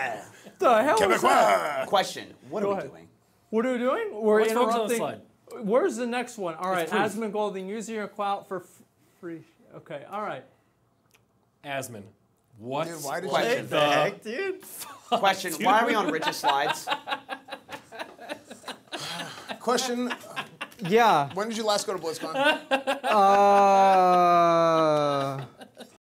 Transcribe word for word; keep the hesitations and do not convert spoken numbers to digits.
The hell is that? Quebecois. Question, what Go are ahead. we doing? What are we doing? We're Let's focus on the interrupting. slide. Where's the next one? All right, proof. Asmund Golding, using your clout for f free. Okay, all right. Asmund. What? Dude, why did Question. you... The heck, dude? Question, why are we on Rich's slides? Question, Yeah. when did you last go to BlizzCon? Uh.